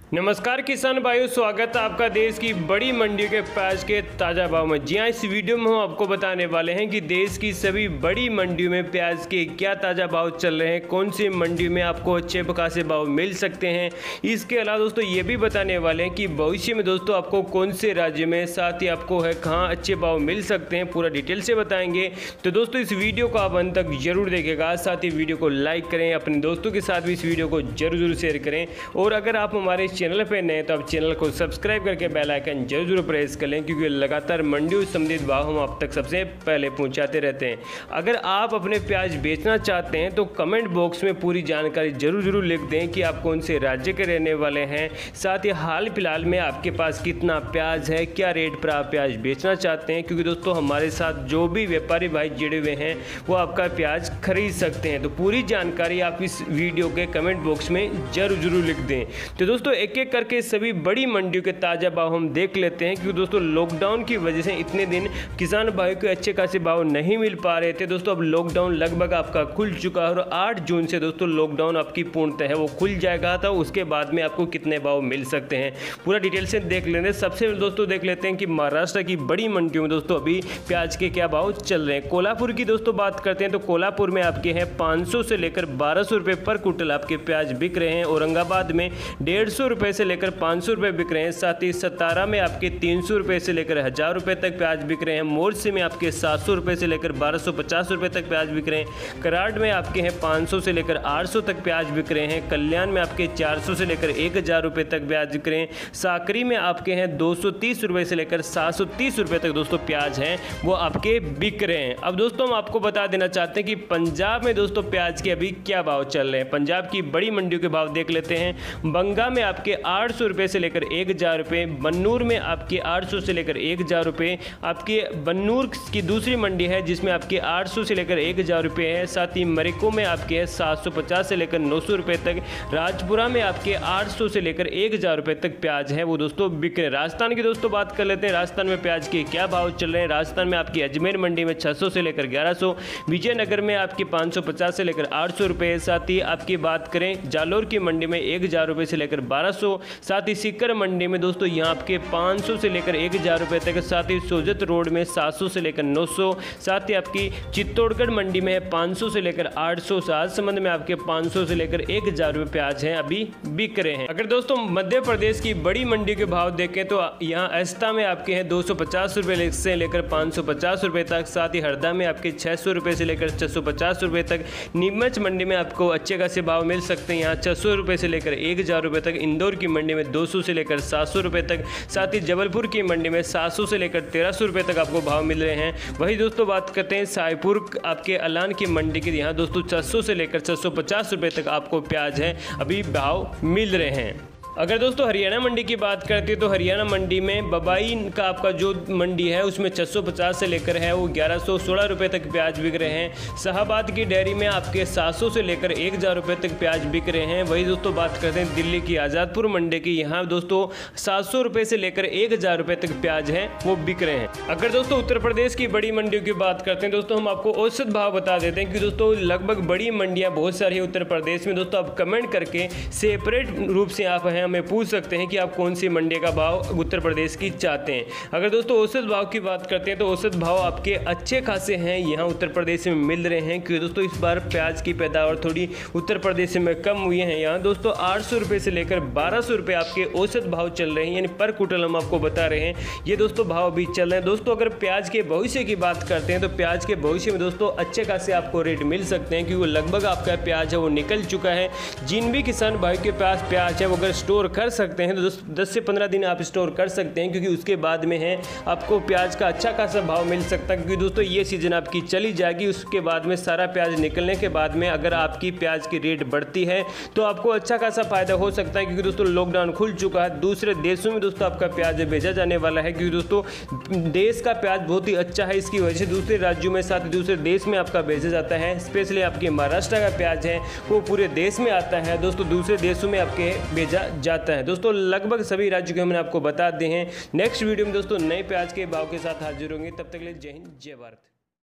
नमस्कार किसान भाइयों, स्वागत है आपका देश की बड़ी मंडियों के प्याज के ताज़ा भाव में। जी हाँ, इस वीडियो में हम आपको बताने वाले हैं कि देश की सभी बड़ी मंडियों में प्याज के क्या ताज़ा भाव चल रहे हैं, कौन सी मंडी में आपको अच्छे खासे भाव मिल सकते हैं। इसके अलावा दोस्तों ये भी बताने वाले हैं कि भविष्य में दोस्तों आपको कौन से राज्य में, साथ ही आपको है कहाँ अच्छे भाव मिल सकते हैं, पूरा डिटेल से बताएंगे। तो दोस्तों इस वीडियो को आप अंत तक जरूर देखेगा, साथ ही वीडियो को लाइक करें, अपने दोस्तों के साथ भी इस वीडियो को जरूर शेयर करें। और अगर आप हमारे चैनल पे नए तो आप चैनल को सब्सक्राइब करके बेल आइकन जरूर प्रेस कर लें, क्योंकि लगातार मंडियों संबंधित भाव हम आप तक सबसे पहले पहुंचाते रहते हैं। अगर आप अपने प्याज बेचना चाहते हैं तो कमेंट बॉक्स में पूरी जानकारी जरूर लिख दें कि आप कौन से राज्य के रहने वाले हैं, साथ ही हाल फिलहाल में आपके पास कितना प्याज है, क्या रेट पर आप प्याज बेचना चाहते हैं। क्योंकि दोस्तों हमारे साथ जो भी व्यापारी भाई जुड़े हुए हैं वो आपका प्याज खरीद सकते हैं। तो पूरी जानकारी आप इस वीडियो के कमेंट बॉक्स में जरूर लिख दें। तो दोस्तों एक एक करके सभी बड़ी मंडियों के ताज़ा भाव हम देख लेते हैं, क्योंकि दोस्तों लॉकडाउन की वजह से इतने दिन किसान भाइयों को अच्छे खासे भाव नहीं मिल पा रहे थे। दोस्तों अब लॉकडाउन लगभग आपका खुल चुका है और 8 जून से दोस्तों लॉकडाउन आपकी पूर्णतः है वो खुल जाएगा। तो उसके बाद में आपको कितने भाव मिल सकते हैं पूरा डिटेल से देख लेंगे। सबसे पहले दोस्तों देख लेते हैं कि महाराष्ट्र की बड़ी मंडियों में दोस्तों अभी प्याज के क्या भाव चल रहे हैं। कोल्हापुर की दोस्तों बात करते हैं तो कोल्हापुर में आपके हैं 500 से लेकर 1200 रुपये पर क्विंटल आपके प्याज बिक रहे हैं। औरंगाबाद में 150 रुपये से लेकर 500 रुपये बिक रहे हैं। साथ ही सतारा में आपके 300 रुपये से लेकर 1000 रुपये तक प्याज बिक रहे हैं। मोर्शी में आपके 700 रुपये से लेकर 1250 रुपये तक प्याज बिक रहे हैं। कराड़ में आपके हैं 500 से लेकर 800 तक प्याज बिक रहे हैं। कल्याण में आपके 400 से लेकर 1000 रुपये तक प्याज बिक रहे हैं। साकरी में आपके हैं 230 रुपये से लेकर 730 रुपये तक दोस्तों प्याज हैं वो आपके बिक रहे हैं। अब दोस्तों हम आपको बता देना चाहते हैं कि पंजाब में दोस्तों प्याज के अभी क्या भाव चल रहे हैं। पंजाब की बड़ी मंडियों के भाव देख लेते हैं। बंगा में आपके 800 रुपये से लेकर 1000 रुपये, बन्नूर में आपके 800 से लेकर 1000 रुपये, आपके बन्नूर की दूसरी मंडी है जिसमें आपके 800 से लेकर 1000 रुपये है। साथ ही मरिको में आपके 750 से लेकर 900 रुपये तक, राजपुरा में आपके 800 से लेकर 1000 रुपये तक प्याज है वो दोस्तों बिक रहे हैं। राजस्थान की दोस्तों बात कर लेते हैं, राजस्थान में प्याज के क्या भाव चल रहे हैं। राजस्थान में आपकी अजमेर मंडी में 600 से लेकर 1100, विजयनगर में आपके 550 से लेकर 800 रुपये। साथ ही आपकी बात करें जालोर की मंडी में 1000 रुपये से लेकर 1200, साथ ही सीकर मंडी में दोस्तों यहाँ आपके 500 से लेकर 1000 रुपये तक। साथ ही सोजत रोड में 700 से लेकर 900, साथ ही आपकी चित्तौड़गढ़ मंडी में है 500 से लेकर 800, राजसमंद में आपके 500 से लेकर 1000 रुपये प्याज हैं अभी बिक रहे हैं। अगर दोस्तों मध्य प्रदेश की बड़ी मंडी के भाव देखें तो यहाँ अस्ता में आपके हैं 250 रुपये से लेकर 550 रुपये तक। साथ ही हरदा में आपके 600 रुपये से लेकर 650 रुपये तक। नीमच मंडी में आपको अच्छे खासे भाव मिल सकते हैं, यहाँ 600 रुपये से लेकर 1000 रुपये तक। इंदौर की मंडी में 200 से लेकर 700 रुपये तक। साथ ही जबलपुर की मंडी में 700 से लेकर 1300 रुपये तक आपको भाव मिल रहे हैं। वही दोस्तों बात करते हैं साईपुर आपके अलान की मंडी के, यहाँ दोस्तों 600 से लेकर 650 रुपये तक आपको प्याज है अभी भाव मिल रहे हैं। अगर दोस्तों हरियाणा मंडी की बात करते हैं तो हरियाणा मंडी में बबाई का आपका जो मंडी है उसमें 650 से लेकर है वो 1116 रुपये तक प्याज बिक रहे हैं। शाहाबाद की डेयरी में आपके 700 से लेकर 1000 रुपये तक प्याज बिक रहे हैं। वही दोस्तों बात करते हैं दिल्ली की आज़ादपुर मंडी की, यहाँ दोस्तों 700 रुपये से लेकर 1000 रुपये तक प्याज है वो बिक रहे हैं। अगर दोस्तों उत्तर प्रदेश की बड़ी मंडियों की बात करते हैं दोस्तों हम आपको औसत भाव बता देते हैं कि दोस्तों लगभग बड़ी मंडियाँ बहुत सारी उत्तर प्रदेश में। दोस्तों आप कमेंट करके सेपरेट रूप से आप हैं हमें पूछ सकते हैं कि आप कौन सी मंडी का भाव उत्तर प्रदेश की चाहते हैं। अगर दोस्तों औसत भाव की बात करते हैं तो औसत भाव आपके अच्छे खासे हैं यहाँ उत्तर प्रदेश में मिल रहे हैं, क्योंकि दोस्तों इस बार प्याज की पैदावार थोड़ी उत्तर प्रदेश में कम हुई है। यहाँ दोस्तों 800 रुपये से लेकर 1200 रुपये आपके औसत भाव चल रहे हैं, यानी पर क्विंटल हम आपको बता रहे हैं ये दोस्तों भाव अभी चल रहे हैं। दोस्तों अगर प्याज के भविष्य की बात करते हैं तो प्याज के भविष्य में दोस्तों अच्छे खासे आपको रेट मिल सकते हैं, क्योंकि लगभग आपका प्याज है वो निकल चुका है। जिन भी किसान भाई के पास प्याज है वो अगर स्टोर कर सकते हैं तो 10 से 15 दिन आप स्टोर कर सकते हैं, क्योंकि उसके बाद में है आपको प्याज का अच्छा खासा भाव मिल सकता है। क्योंकि दोस्तों ये सीजन आपकी चली जाएगी, उसके बाद में सारा प्याज निकलने के बाद में अगर आपकी प्याज की रेट बढ़ती है तो आपको अच्छा खासा फायदा हो सकता है, क्योंकि दोस्तों लॉकडाउन खुल चुका है। दूसरे देशों में दोस्तों आपका प्याज भेजा जाने वाला है, क्योंकि दोस्तों देश का प्याज बहुत ही अच्छा है, इसकी वजह से दूसरे राज्यों में साथ दूसरे देश में आपका भेजा जाता है। स्पेशली आपके महाराष्ट्र का प्याज है वो पूरे देश में आता है दोस्तों, दूसरे देशों में आपके भेजा जाता है। दोस्तों लगभग सभी राज्यों के हमने आपको बता दिए हैं। नेक्स्ट वीडियो में दोस्तों नए प्याज के भाव के साथ हाजिर होंगे, तब तक के लिए जय हिंद जय भारत।